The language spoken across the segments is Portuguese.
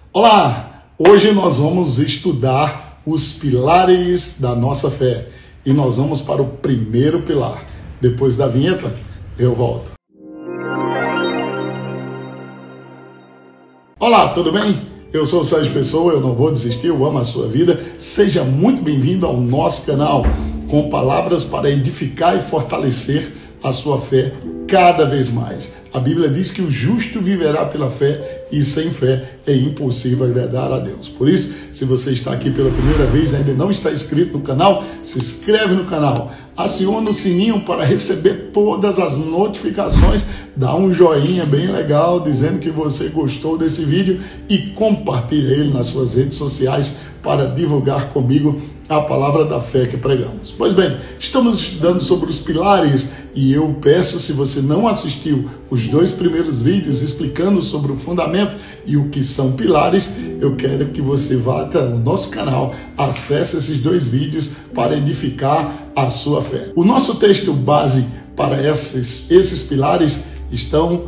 Olá! Hoje nós vamos estudar os pilares da nossa fé e nós vamos para o primeiro pilar. Depois da vinheta, eu volto. Olá, tudo bem? Eu sou o Sérgio Pessoa, eu não vou desistir, eu amo a sua vida. Seja muito bem-vindo ao nosso canal, com palavras para edificar e fortalecer a sua fé cada vez mais. A Bíblia diz que o justo viverá pela fé e sem fé é impossível agradar a Deus. Por isso, se você está aqui pela primeira vez e ainda não está inscrito no canal, se inscreve no canal, aciona o sininho para receber todas as notificações, dá um joinha bem legal dizendo que você gostou desse vídeo e compartilha ele nas suas redes sociais para divulgar comigo a palavra da fé que pregamos. Pois bem, estamos estudando sobre os pilares e eu peço, se você não assistiu os 2 primeiros vídeos explicando sobre o fundamento e o que são pilares, eu quero que você vá até o nosso canal, acesse esses 2 vídeos para edificar a sua fé. O nosso texto base para esses pilares estão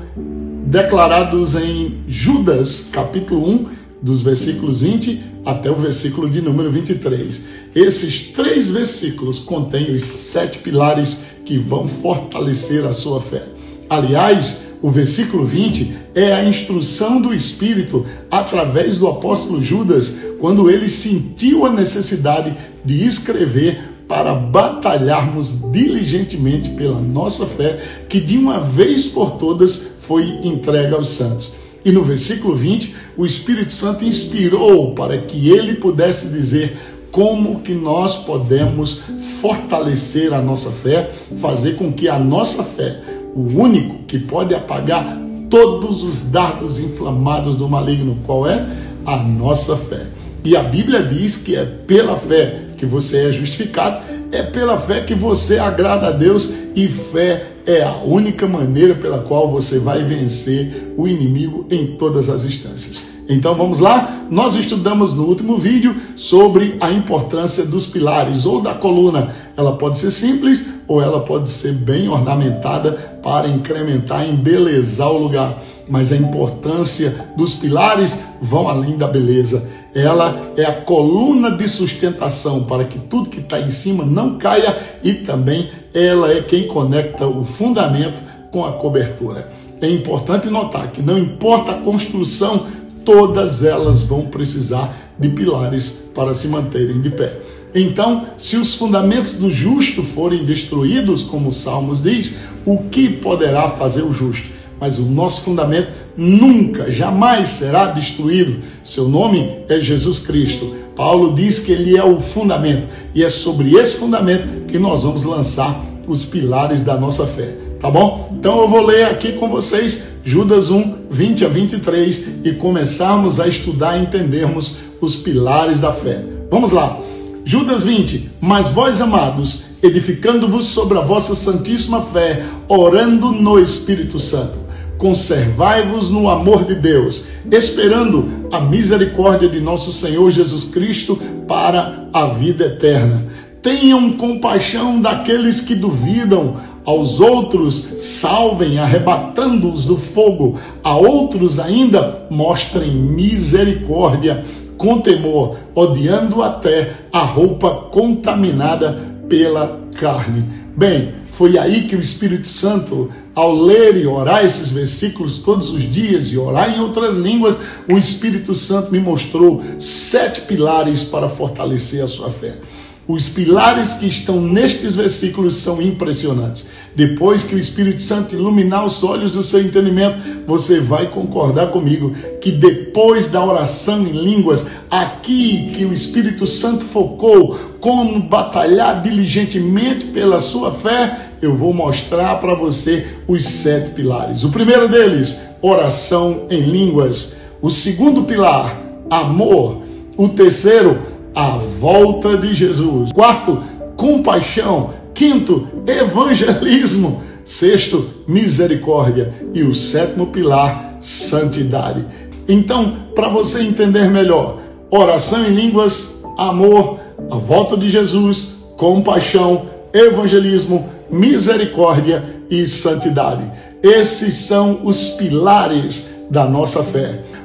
declarados em Judas, capítulo 1, dos versículos 20 até o versículo de número 23. Esses 3 versículos contêm os 7 pilares que vão fortalecer a sua fé. Aliás, o versículo 20 é a instrução do Espírito através do apóstolo Judas, quando ele sentiu a necessidade de escrever para batalharmos diligentemente pela nossa fé, que de uma vez por todas foi entregue aos santos. E no versículo 20, o Espírito Santo inspirou para que ele pudesse dizer como que nós podemos fortalecer a nossa fé, fazer com que a nossa fé, o único que pode apagar todos os dardos inflamados do maligno, qual é? A nossa fé. E a Bíblia diz que é pela fé que você é justificado, é pela fé que você agrada a Deus, e fé é a única maneira pela qual você vai vencer o inimigo em todas as instâncias. Então vamos lá? Nós estudamos no último vídeo sobre a importância dos pilares ou da coluna. Ela pode ser simples ou ela pode ser bem ornamentada para incrementar, embelezar o lugar. Mas a importância dos pilares vão além da beleza. Ela é a coluna de sustentação para que tudo que está em cima não caia, e também ela é quem conecta o fundamento com a cobertura. É importante notar que não importa a construção, todas elas vão precisar de pilares para se manterem de pé. Então, se os fundamentos do justo forem destruídos, como o Salmos diz, o que poderá fazer o justo? Mas o nosso fundamento nunca, jamais será destruído. Seu nome é Jesus Cristo. Paulo diz que ele é o fundamento, e é sobre esse fundamento que nós vamos lançar os pilares da nossa fé. Tá bom? Então eu vou ler aqui com vocês Judas 1, 20 a 23 e começarmos a estudar e entendermos os pilares da fé. Vamos lá. Judas 20. Mas vós, amados, edificando-vos sobre a vossa santíssima fé, orando no Espírito Santo, conservai-vos no amor de Deus, esperando a misericórdia de nosso Senhor Jesus Cristo para a vida eterna. Tenham compaixão daqueles que duvidam, aos outros salvem, arrebatando-os do fogo, a outros ainda mostrem misericórdia com temor, odiando até a roupa contaminada pela carne. Bem, foi aí que o Espírito Santo, ao ler e orar esses versículos todos os dias e orar em outras línguas, o Espírito Santo me mostrou 7 pilares para fortalecer a sua fé. Os pilares que estão nestes versículos são impressionantes. Depois que o Espírito Santo iluminar os olhos do seu entendimento, você vai concordar comigo que depois da oração em línguas, aqui que o Espírito Santo focou como batalhar diligentemente pela sua fé, eu vou mostrar para você os 7 pilares. O primeiro deles, oração em línguas. O segundo pilar, amor. O terceiro, a volta de Jesus. Quarto, compaixão. Quinto, evangelismo. Sexto, misericórdia. E o 7º pilar, santidade. Então, para você entender melhor, oração em línguas, amor, a volta de Jesus, compaixão, evangelismo, misericórdia e santidade. Esses são os pilares da nossa fé.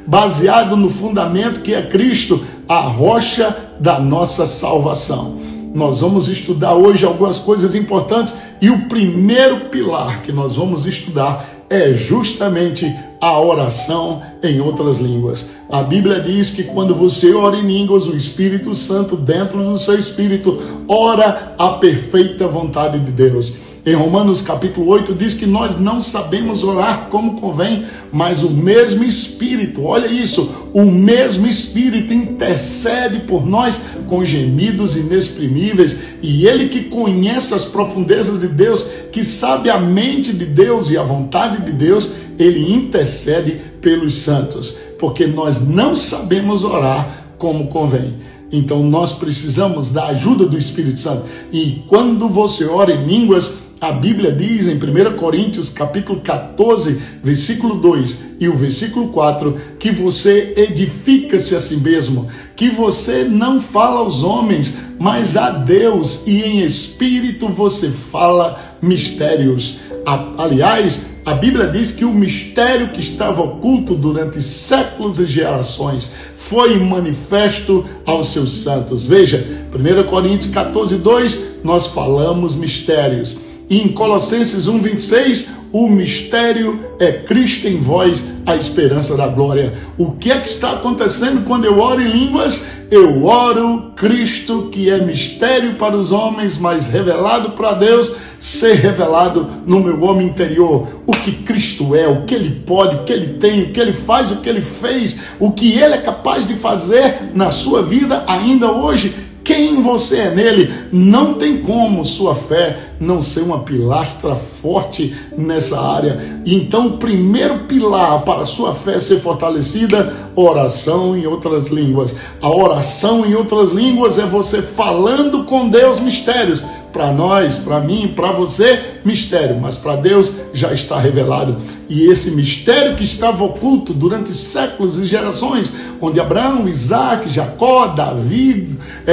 baseado no fundamento que é Cristo, a rocha da nossa salvação. Nós vamos estudar hoje algumas coisas importantes e o primeiro pilar que nós vamos estudar é justamente a oração em outras línguas. A Bíblia diz que quando você ora em línguas, o Espírito Santo dentro do seu espírito ora a perfeita vontade de Deus. Em Romanos capítulo 8 diz que nós não sabemos orar como convém, mas o mesmo Espírito, olha isso, o mesmo Espírito intercede por nós com gemidos inexprimíveis, e Ele que conhece as profundezas de Deus, que sabe a mente de Deus e a vontade de Deus, Ele intercede pelos santos, porque nós não sabemos orar como convém. Então nós precisamos da ajuda do Espírito Santo. E quando você ora em línguas, a Bíblia diz em 1 Coríntios capítulo 14, versículo 2 e o versículo 4, que você edifica-se a si mesmo, que você não fala aos homens, mas a Deus, e em espírito você fala mistérios. Aliás, a Bíblia diz que o mistério que estava oculto durante séculos e gerações foi manifesto aos seus santos. Veja, 1 Coríntios 14, 2, nós falamos mistérios. E em Colossenses 1,26, o mistério é Cristo em vós, a esperança da glória. O que é que está acontecendo quando eu oro em línguas? Eu oro Cristo, que é mistério para os homens, mas revelado para Deus, ser revelado no meu homem interior. O que Cristo é, o que Ele pode, o que Ele tem, o que Ele faz, o que Ele fez, o que Ele é capaz de fazer na sua vida ainda hoje. Quem você é nele, não tem como sua fé não ser uma pilastra forte nessa área. Então, o primeiro pilar para a sua fé ser fortalecida, oração em outras línguas. A oração em outras línguas é você falando com Deus mistérios. Para nós, para mim, para você, mistério, mas para Deus já está revelado. E esse mistério que estava oculto durante séculos e gerações, onde Abraão, Isaac, Jacó, Davi,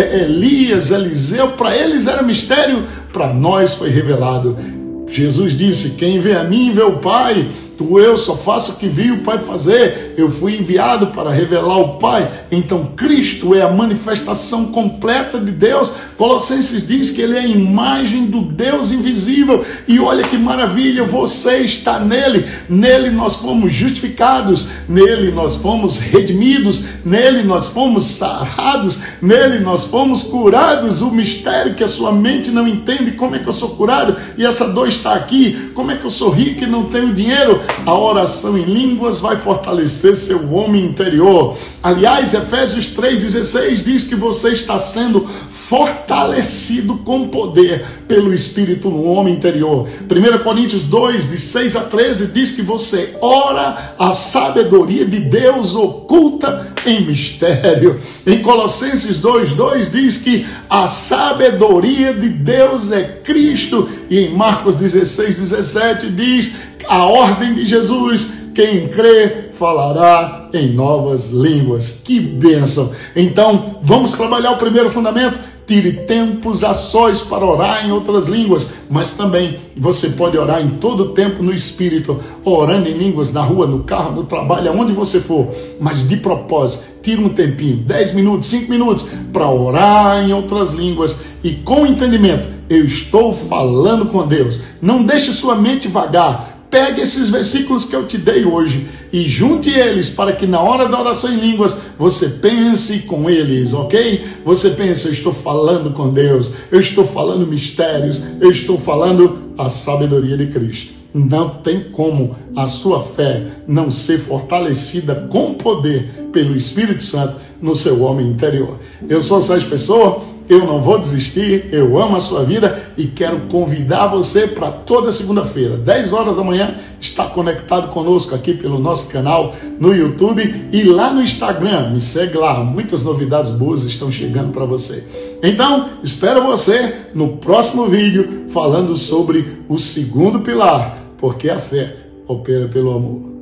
Elias, Eliseu, para eles era mistério, para nós foi revelado. Jesus disse: quem vê a mim vê o Pai. Eu só faço o que vi o Pai fazer. Eu fui enviado para revelar o Pai. Então Cristo é a manifestação completa de Deus. Colossenses diz que Ele é a imagem do Deus invisível. E olha que maravilha, você está nele. Nele nós fomos justificados. Nele nós fomos redimidos. Nele nós fomos sarados. Nele nós fomos curados. O mistério que a sua mente não entende. Como é que eu sou curado? E essa dor está aqui. Como é que eu sou rico e não tenho dinheiro? A oração em línguas vai fortalecer seu homem interior. Aliás, Efésios 3,16 diz que você está sendo fortalecido com poder pelo Espírito no homem interior. 1 Coríntios 2, de 6 a 13, diz que você ora a sabedoria de Deus oculta em mistério. Em Colossenses 2,2 diz que a sabedoria de Deus é Cristo. E em Marcos 16:17 diz a ordem de Jesus: quem crê falará em novas línguas. Que bênção! Então, vamos trabalhar o primeiro fundamento. Tire tempos a sós para orar em outras línguas, mas também você pode orar em todo tempo no Espírito, orando em línguas na rua, no carro, no trabalho, aonde você for, mas de propósito, tire um tempinho, 10 minutos, 5 minutos, para orar em outras línguas e com entendimento. Eu estou falando com Deus. Não deixe sua mente vagar. Pegue esses versículos que eu te dei hoje e junte eles para que na hora da oração em línguas você pense com eles, ok? Você pensa: eu estou falando com Deus, eu estou falando mistérios, eu estou falando a sabedoria de Cristo. Não tem como a sua fé não ser fortalecida com poder pelo Espírito Santo no seu homem interior. Eu sou Sérgio Pessoa. Eu não vou desistir, eu amo a sua vida e quero convidar você para toda segunda-feira, 10 horas da manhã, estar conectado conosco aqui pelo nosso canal no YouTube e lá no Instagram. Me segue lá, muitas novidades boas estão chegando para você. Então, espero você no próximo vídeo falando sobre o segundo pilar, porque a fé opera pelo amor.